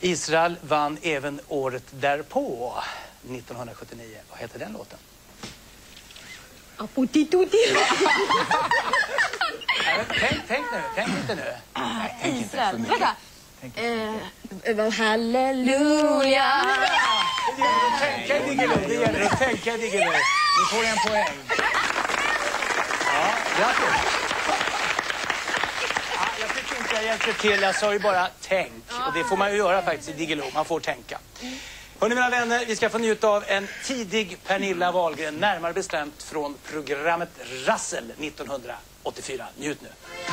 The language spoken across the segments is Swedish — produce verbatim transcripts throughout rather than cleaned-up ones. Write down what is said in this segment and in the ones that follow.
Israel vann även året därpå, nittonhundrasjuttionio. Vad heter den låten? Apotituti. tänk, tänk nu, tänk inte nu. Nej, tänk inte för mycket. Eh, halleluja. Det gäller att tänka Diggiloo, det gäller att tänka Diggiloo. Nu får jag en poäng. Ja, grattis. Ja, jag tycker inte jag hjälpte till, jag sa ju bara tänk. Och det får man ju göra faktiskt i Diggiloo, man får tänka. Hörrni mina vänner, vi ska få njuta av en tidig Pernilla Wahlgren, närmare bestämt från programmet Rassel nittonhundraåttiofyra. Njut nu.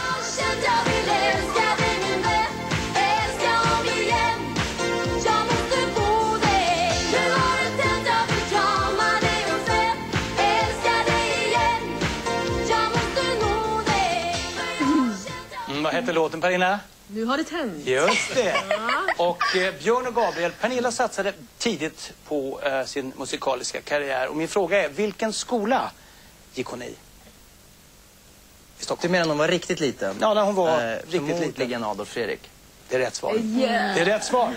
Mm, vad heter låten, Pernilla? Nu har det tänt. Just det. Och eh, Björn och Gabriel, Pernilla satsade tidigt på eh, sin musikaliska karriär. Och min fråga är, vilken skola gick hon i? I Du menar hon var riktigt liten? Ja, när hon var eh, riktigt liten. Förmodligen Adolf Fredrik. Det är rätt svar. Yeah. Det är rätt svar.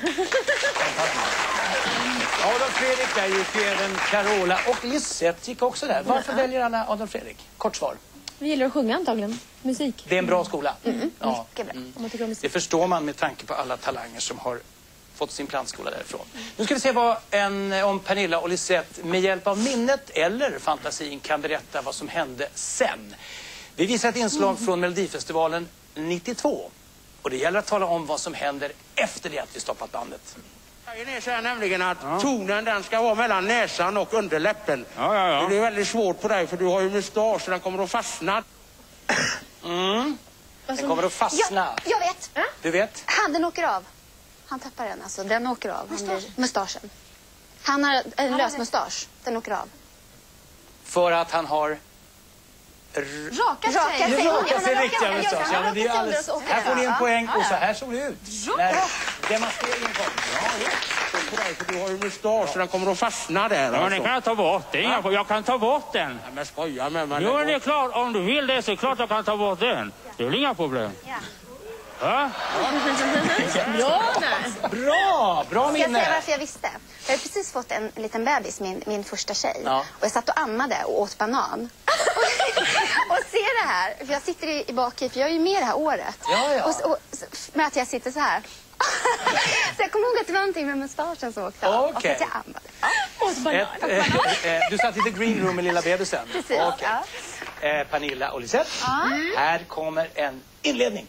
Adolf Fredrik, där gick ju även Carola och Lisette gick också där. Varför väljer alla Adolf Fredrik? Kort svar. Vi gillar att sjunga antagligen. Musik. Det är en bra skola. Mm. Ja. Mycket bra. Om man tycker om musik. Det förstår man med tanke på alla talanger som har fått sin plantskola därifrån. Nu ska vi se vad en, om Pernilla och Lisette med hjälp av minnet eller fantasin kan berätta vad som hände sen. Vi visar ett inslag från Melodifestivalen nittiotvå. Och det gäller att tala om vad som händer efter det att vi stoppat bandet. Det är så här nämligen att ja. tonen den ska vara mellan näsan och underläppen. Ja, ja, ja. Det är väldigt svårt på dig för du har ju mustasch så den kommer att fastna. Mm. Den kommer att fastna. Jag, jag vet. Äh? Du vet? Han, den åker av. Han tappar den alltså. Den åker av. Han blir, mustaschen. Han har en lös mustasch. Den åker av. För att han har... Raka sig. Nu rakar sig riktiga mustasch. Ja, men det är alldeles... Här får ni en poäng och så här såg det ut. När demonstreringen kom. Ja, ja. På dig för du har ju mustasch så den kommer att fastna där. Ja, men alltså. den kan jag ta bort. Det är inga, jag kan ta bort den. Ja, men skoja med mig. Jo, men det är klart. Om du vill det så är det klart jag kan ta bort den. Det är väl inga problem. Ja. Ja? Bra, Bra, bra Ska jag minne. säga varför jag visste? Jag har precis fått en liten bebis, min, min första tjej. Ja. Och jag satt och ammade och åt banan. och ser det här, för jag sitter i, i bak i, för jag är ju med det här året. Ja, ja. Och, och, med att jag sitter så här. Så jag kommer ihåg att det var någonting med mustaschen som åkte av. Okej. Och att jag ammade. Ett, eh, eh, du satt i the green room med lilla bebisen. Precis, Okej. ja. eh, Pernilla och Lisette. Mm. Här kommer en inledning.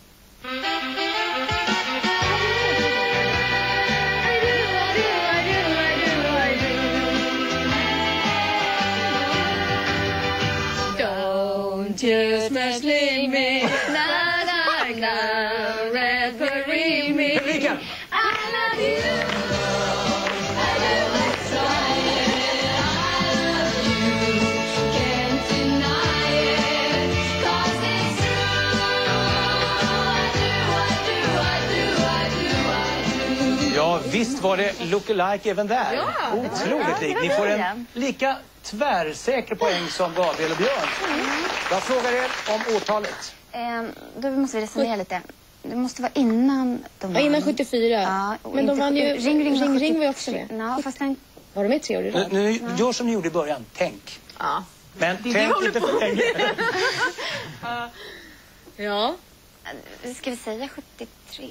Don't just wrestling me, na na na, referee me. Publiken. I love you. I do it so. I love you. Can't deny it, 'cause it's true. I do, I do, I do, I do, I do. Ja, visst var det look-alike även där. Ja. Otroligt lik. Ni får en lika tvärsäker poäng som Gabriel och Björn. Jag frågar er om årtalet. Eh, då måste vi resonera lite. Det måste vara innan de Ja, innan sjuttiofyra. Ja, och Men de inte- vann ju... Ring, ring, ring, var ring var ju också med. Ja, fast den... Var de med tre år i Nu, rad? nu gör som ni gjorde i början. Tänk. Ja. Men Det tänk håller inte på. för länge. Ja. Ska vi säga sjuttiotre?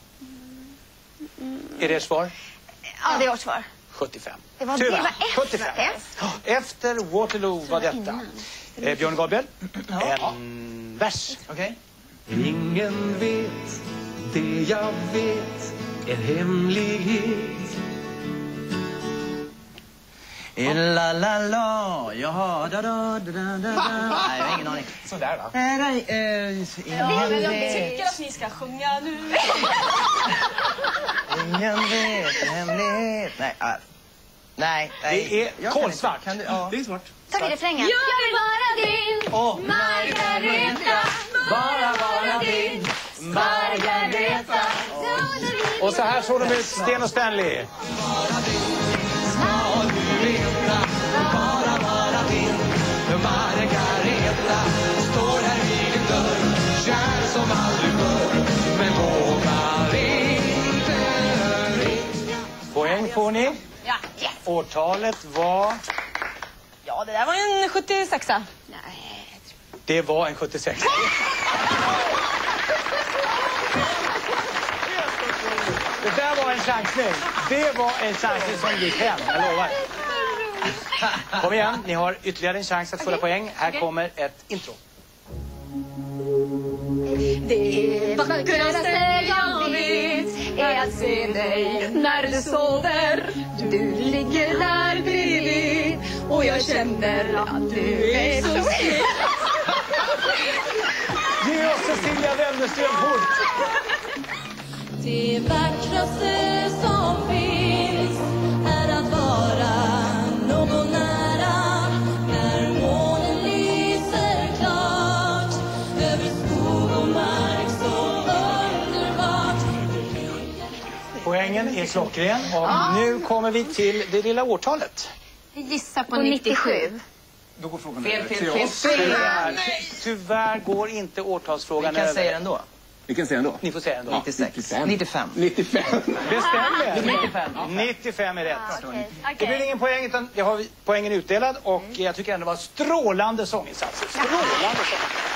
Är det ert svar? Ja, det är vårt svar. sjuttiofem. Det var, Tyvärr. det var efter. sjuttiofem. Efter. Ja, efter Waterloo var detta. innan. Eh, Björn Gabriel, en vers. Okej. Ingen vet det jag vet, en hemlighet. La la la, jaha, da da da da da. Nej, jag har ingen aning. Sådär va? Nej, nej, eh, ingen vet, att ni ska sjunga nu. ingen vet, en hemlighet. Nej, äh. nej, nej. Det är Jag kan kolsvart. inte. Kan du, ja. Det är svårt. Tar vi refrängen? Jag vill vara din Åh, Margareta. bara vara din Margareta. Och så här såg de ut, Sten och Stanley. Bara vara din Margareta. Står här vid din dörr, kär som aldrig förr. Men vågar inte ringa. får ni. Ja, yes. Årtalet var... Ja, det där var en sjuttiosexa. Nej. Det var en sjuttiosex. Det där var en chansning. Det var en chansning som gick hem, jag lovar. Kom igen, ni har ytterligare en chans att få okay. poäng. Här okay. kommer ett intro. Det vackraste jag vet är att se dig när du sover. Du ligger där bredvid och jag känner att du är så snygg. Ge oss Cecilia Wennerström Hult. Det vackraste som finns är att vara någon nära när månen lyser klart över skog och mark så underbart. Poängen är klockren och ja. Nu kommer vi till det lilla årtalet. Vi gissar på, på nittiosju. Då går frågan fel, över fel, till fel, oss. fel. Tyvärr, tyvärr går inte årtalsfrågan Vi kan över. säga den då. Vi kan säga ändå. Ni får säga ändå. nittiosex. nittiofem. nittiofem. Det stämmer. nittiofem. nittiofem är rätt. Ah, okay. Okay. Det blir ingen poäng utan jag har poängen utdelad och jag tycker ändå det var strålande sånginsatser. Strålande sånginsatser.